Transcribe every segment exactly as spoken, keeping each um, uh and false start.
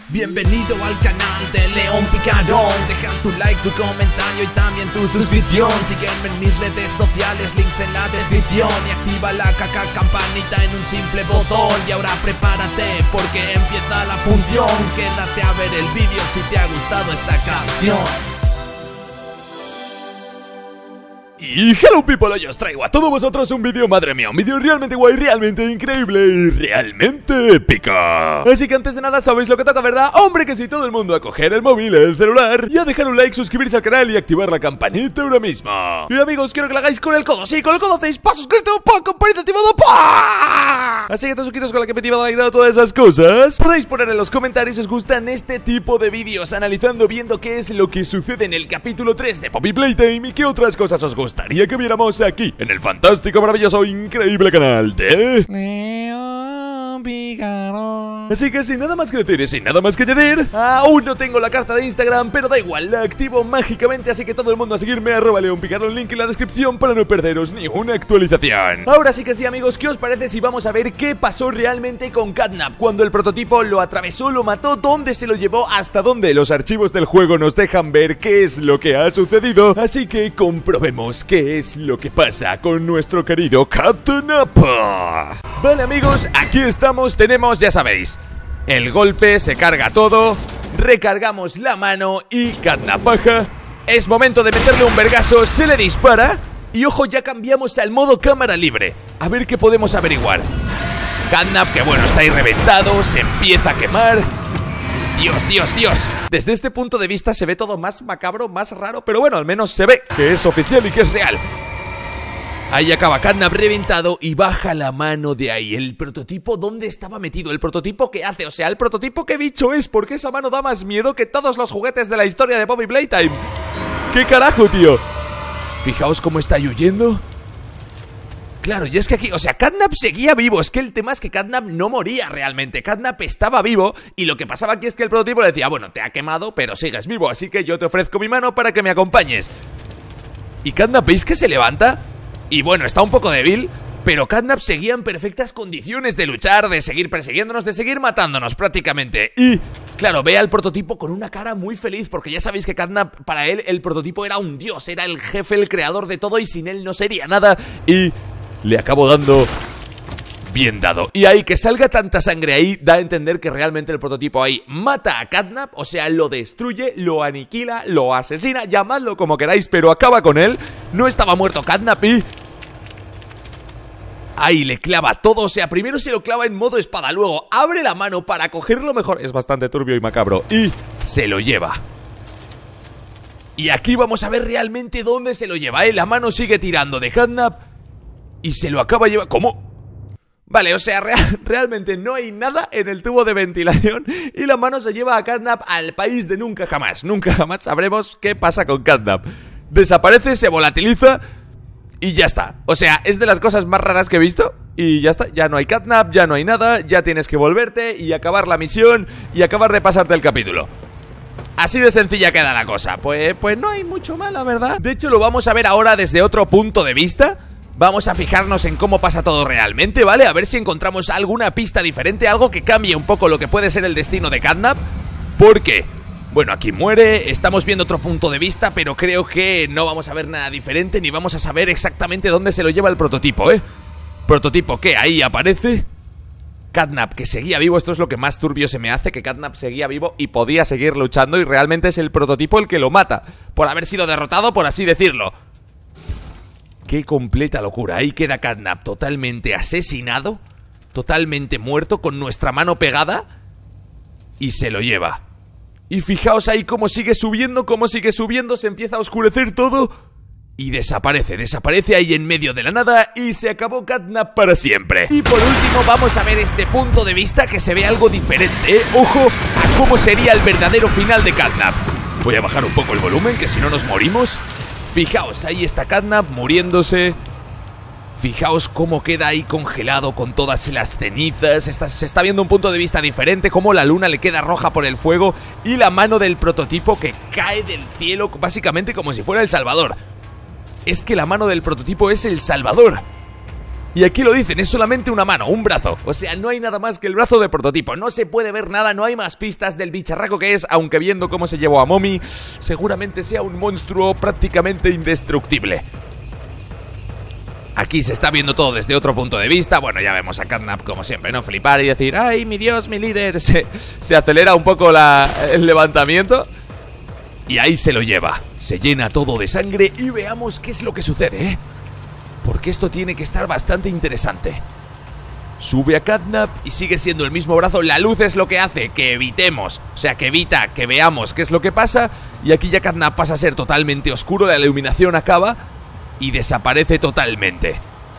Bienvenido al canal de León Picarón. Deja tu like, tu comentario y también tu suscripción. Sígueme en mis redes sociales, links en la descripción. Y activa la caca campanita en un simple botón. Y ahora prepárate porque empieza la función. Quédate a ver el vídeo si te ha gustado esta canción. Y hello people, hoy os traigo a todos vosotros un vídeo, madre mía, un vídeo realmente guay, realmente increíble y realmente épico. Así que antes de nada, ¿sabéis lo que toca, verdad? Hombre, que si todo el mundo a coger el móvil, el celular, y a dejar un like, suscribirse al canal y activar la campanita ahora mismo. Y amigos, quiero que lo hagáis con el codo, sí, con el codo hacéis pa suscrito, pa campanita activado, pa. Así que todos suscritos con la campanita activada, todas esas cosas. Podéis poner en los comentarios si os gustan este tipo de vídeos, analizando, viendo qué es lo que sucede en el capítulo tres de Poppy Playtime y qué otras cosas os gustan. Gustaría que viéramos aquí, en el fantástico, maravilloso, increíble canal de León Picarón. Así que sin nada más que decir y sin nada más que añadir, aún no tengo la carta de Instagram, pero da igual, la activo mágicamente. Así que todo el mundo a seguirme, arroba León Picarón, link en la descripción para no perderos ni una actualización. Ahora sí que sí, amigos, ¿qué os parece si vamos a ver qué pasó realmente con Catnap? Cuando el prototipo lo atravesó, lo mató, dónde se lo llevó, hasta dónde los archivos del juego nos dejan ver qué es lo que ha sucedido. Así que comprobemos qué es lo que pasa con nuestro querido Catnap. Vale, amigos, aquí estamos, tenemos, ya sabéis, el golpe, se carga todo, recargamos la mano y Catnap baja. Es momento de meterle un vergazo, se le dispara y ojo, ya cambiamos al modo cámara libre. A ver qué podemos averiguar. Catnap, que bueno, está ahí reventado, se empieza a quemar. Dios, Dios, Dios. Desde este punto de vista se ve todo más macabro, más raro, pero bueno, al menos se ve que es oficial y que es real. Ahí acaba Catnap reventado y baja la mano de ahí. El prototipo, ¿dónde estaba metido? ¿El prototipo qué hace? O sea, ¿el prototipo qué bicho es? Porque esa mano da más miedo que todos los juguetes de la historia de Poppy Playtime. ¿Qué carajo, tío? Fijaos cómo está huyendo. Claro, y es que aquí, o sea, Catnap seguía vivo. Es que el tema es que Catnap no moría realmente. Catnap estaba vivo y lo que pasaba aquí es que el prototipo le decía: bueno, te ha quemado, pero sigues vivo, así que yo te ofrezco mi mano para que me acompañes. Y Catnap, ¿veis que se levanta? Y bueno, está un poco débil, pero Catnap seguía en perfectas condiciones de luchar, de seguir persiguiéndonos, de seguir matándonos prácticamente. Y claro, ve al prototipo con una cara muy feliz, porque ya sabéis que Catnap, para él, el prototipo era un dios, era el jefe, el creador de todo, y sin él no sería nada. Y le acabo dando bien dado. Y ahí que salga tanta sangre ahí da a entender que realmente el prototipo ahí mata a Catnap, o sea, lo destruye, lo aniquila, lo asesina, llamadlo como queráis, pero acaba con él. No estaba muerto Catnap y ahí le clava todo, o sea, primero se lo clava en modo espada, luego abre la mano para cogerlo mejor. Es bastante turbio y macabro. Y se lo lleva. Y aquí vamos a ver realmente dónde se lo lleva, ¿eh? La mano sigue tirando de Catnap y se lo acaba llevando. ¿Cómo? Vale, o sea, real, realmente no hay nada en el tubo de ventilación y la mano se lleva a Catnap al país de nunca jamás. Nunca jamás sabremos qué pasa con Catnap. Desaparece, se volatiliza y ya está. O sea, es de las cosas más raras que he visto. Y ya está, ya no hay Catnap, ya no hay nada. Ya tienes que volverte y acabar la misión y acabar de pasarte el capítulo. Así de sencilla queda la cosa. Pues, pues no hay mucho más, la verdad. De hecho, lo vamos a ver ahora desde otro punto de vista. Vamos a fijarnos en cómo pasa todo realmente, ¿vale? A ver si encontramos alguna pista diferente, algo que cambie un poco lo que puede ser el destino de Catnap. Porque, bueno, aquí muere, estamos viendo otro punto de vista, pero creo que no vamos a ver nada diferente, ni vamos a saber exactamente dónde se lo lleva el prototipo, ¿eh? Prototipo que ahí aparece. Catnap que seguía vivo, esto es lo que más turbio se me hace, que Catnap seguía vivo y podía seguir luchando y realmente es el prototipo el que lo mata, por haber sido derrotado, por así decirlo. Qué completa locura, ahí queda Catnap totalmente asesinado, totalmente muerto, con nuestra mano pegada, y se lo lleva. Y fijaos ahí cómo sigue subiendo, cómo sigue subiendo, se empieza a oscurecer todo y desaparece, desaparece ahí en medio de la nada y se acabó Catnap para siempre. Y por último vamos a ver este punto de vista que se ve algo diferente, ¿eh? Ojo a cómo sería el verdadero final de Catnap. Voy a bajar un poco el volumen, que si no nos morimos. Fijaos, ahí está Catnap muriéndose. Fijaos cómo queda ahí congelado con todas las cenizas. Está, se está viendo un punto de vista diferente, cómo la luna le queda roja por el fuego y la mano del prototipo que cae del cielo, básicamente como si fuera el Salvador. Es que la mano del prototipo es el Salvador. Y aquí lo dicen, es solamente una mano, un brazo. O sea, no hay nada más que el brazo de prototipo. No se puede ver nada, no hay más pistas del bicharraco que es. Aunque viendo cómo se llevó a Momi, seguramente sea un monstruo prácticamente indestructible. Aquí se está viendo todo desde otro punto de vista. Bueno, ya vemos a Catnap como siempre, ¿no? Flipar y decir, ¡ay, mi Dios, mi líder! Se, se acelera un poco la, el levantamiento. Y ahí se lo lleva. Se llena todo de sangre y veamos qué es lo que sucede, ¿eh? Porque esto tiene que estar bastante interesante. Sube a Catnap y sigue siendo el mismo brazo. La luz es lo que hace que evitemos, o sea, que evita que veamos qué es lo que pasa. Y aquí ya Catnap pasa a ser totalmente oscuro. La iluminación acaba y desaparece totalmente.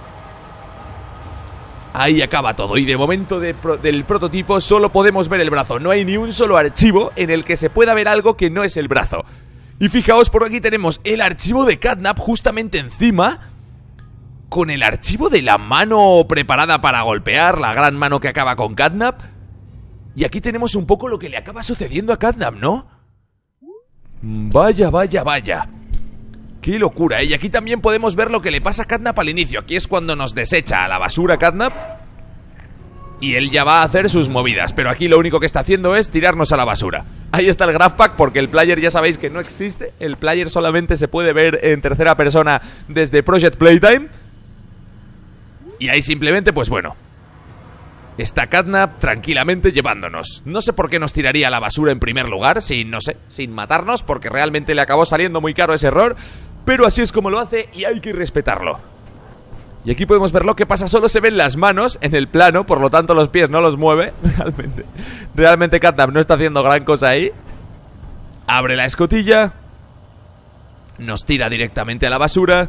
Ahí acaba todo. Y de momento de pro, del prototipo solo podemos ver el brazo. No hay ni un solo archivo en el que se pueda ver algo que no es el brazo. Y fijaos, por aquí tenemos el archivo de Catnap justamente encima, con el archivo de la mano preparada para golpear, la gran mano que acaba con Catnap. Y aquí tenemos un poco lo que le acaba sucediendo a Catnap, ¿no? Vaya, vaya, vaya. Qué locura, ¿eh? Y aquí también podemos ver lo que le pasa a Catnap al inicio. Aquí es cuando nos desecha a la basura Catnap y él ya va a hacer sus movidas. Pero aquí lo único que está haciendo es tirarnos a la basura. Ahí está el Graph Pack, porque el player ya sabéis que no existe. El player solamente se puede ver en tercera persona desde Project Playtime. Y ahí simplemente, pues bueno, está Catnap tranquilamente llevándonos. No sé por qué nos tiraría a la basura en primer lugar, sin, no sé, sin matarnos, porque realmente le acabó saliendo muy caro ese error. Pero así es como lo hace y hay que respetarlo. Y aquí podemos ver lo que pasa, solo se ven las manos en el plano, por lo tanto los pies no los mueve. Realmente, realmente Catnap no está haciendo gran cosa ahí. Abre la escotilla, nos tira directamente a la basura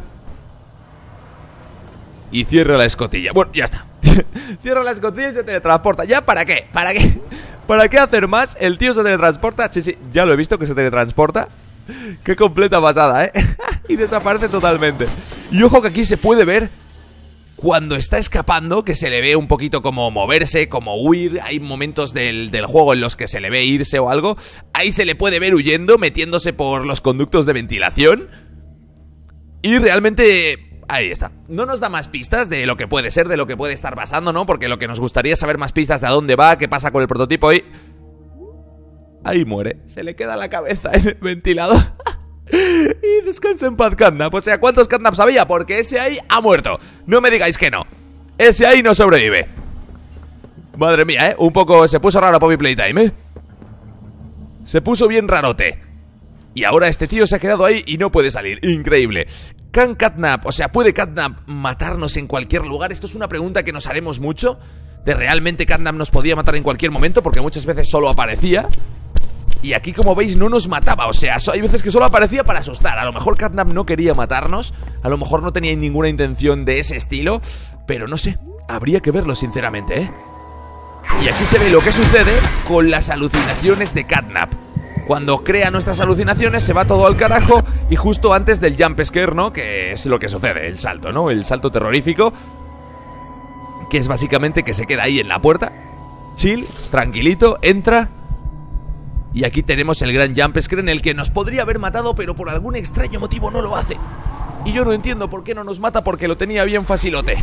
y cierra la escotilla. Bueno, ya está. Cierra la escotilla y se teletransporta. ¿Ya para qué? ¿Para qué? ¿Para qué hacer más? El tío se teletransporta. Sí, sí, ya lo he visto que se teletransporta. Qué completa pasada, ¿eh? Y desaparece totalmente. Y ojo que aquí se puede ver cuando está escapando, que se le ve un poquito como moverse, como huir. Hay momentos del, del juego en los que se le ve irse o algo. Ahí se le puede ver huyendo, metiéndose por los conductos de ventilación. Y realmente... ahí está. No nos da más pistas de lo que puede ser, de lo que puede estar pasando, ¿no? Porque lo que nos gustaría es saber más pistas de a dónde va, qué pasa con el prototipo y... ahí muere. Se le queda la cabeza en el ventilador. Y descansa en paz Catnap. O sea, ¿cuántos Catnaps había? Porque ese ahí ha muerto. No me digáis que no. Ese ahí no sobrevive. Madre mía, ¿eh? Un poco... se puso raro Poppy Playtime, ¿eh? Se puso bien rarote. Y ahora este tío se ha quedado ahí y no puede salir. Increíble. ¿Can Catnap, o sea, puede Catnap matarnos en cualquier lugar? Esto es una pregunta que nos haremos mucho. De realmente Catnap nos podía matar en cualquier momento, porque muchas veces solo aparecía. Y aquí, como veis, no nos mataba. O sea, hay veces que solo aparecía para asustar. A lo mejor Catnap no quería matarnos. A lo mejor no tenía ninguna intención de ese estilo. Pero no sé, habría que verlo sinceramente, ¿eh? Y aquí se ve lo que sucede con las alucinaciones de Catnap. Cuando crea nuestras alucinaciones se va todo al carajo. Y justo antes del jump scare, ¿no? Que es lo que sucede, el salto, ¿no? El salto terrorífico, que es básicamente que se queda ahí en la puerta, chill, tranquilito, entra. Y aquí tenemos el gran jump scare en el que nos podría haber matado, pero por algún extraño motivo no lo hace. Y yo no entiendo por qué no nos mata, porque lo tenía bien facilote.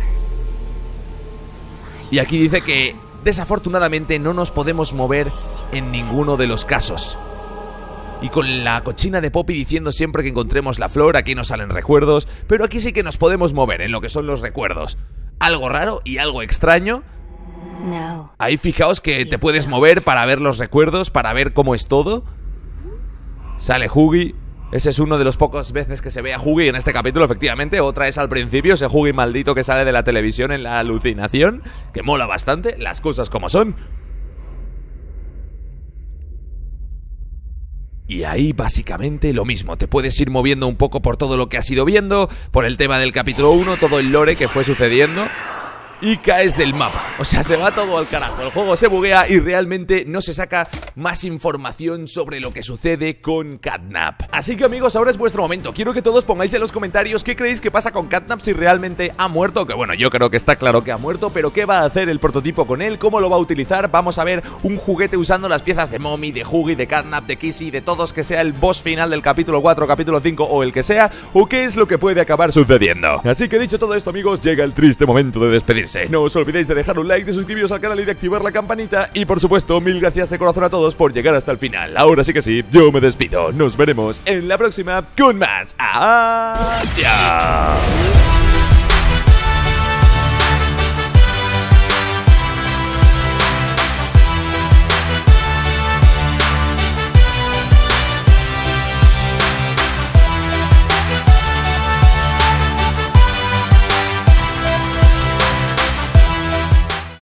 Y aquí dice que desafortunadamente no nos podemos mover en ninguno de los casos. Y con la cochina de Poppy diciendo siempre que encontremos la flor, aquí nos salen recuerdos. Pero aquí sí que nos podemos mover en lo que son los recuerdos. Algo raro y algo extraño. No. Ahí fijaos que te puedes mover para ver los recuerdos, para ver cómo es todo. Sale Huggy. Ese es uno de los pocos veces que se ve a Huggy en este capítulo, efectivamente. Otra es al principio, ese Huggy maldito que sale de la televisión en la alucinación, que mola bastante, las cosas como son. Y ahí básicamente lo mismo, te puedes ir moviendo un poco por todo lo que has ido viendo, por el tema del capítulo uno, todo el lore que fue sucediendo. y caes del mapa. O sea, se va todo al carajo, el juego se buguea y realmente no se saca más información sobre lo que sucede con Catnap. Así que amigos, ahora es vuestro momento. Quiero que todos pongáis en los comentarios qué creéis que pasa con Catnap, si realmente ha muerto, que bueno, yo creo que está claro que ha muerto, pero qué va a hacer el prototipo con él, cómo lo va a utilizar. Vamos a ver un juguete usando las piezas de Momi, de Huggy, de Catnap, de Kissy, de todos, que sea el boss final del capítulo cuatro, capítulo cinco o el que sea, o qué es lo que puede acabar sucediendo. Así que dicho todo esto amigos, llega el triste momento de despedirse. No os olvidéis de dejar un like, de suscribiros al canal y de activar la campanita. Y por supuesto, mil gracias de corazón a todos por llegar hasta el final. Ahora sí que sí, yo me despido. Nos veremos en la próxima con más. Adiós.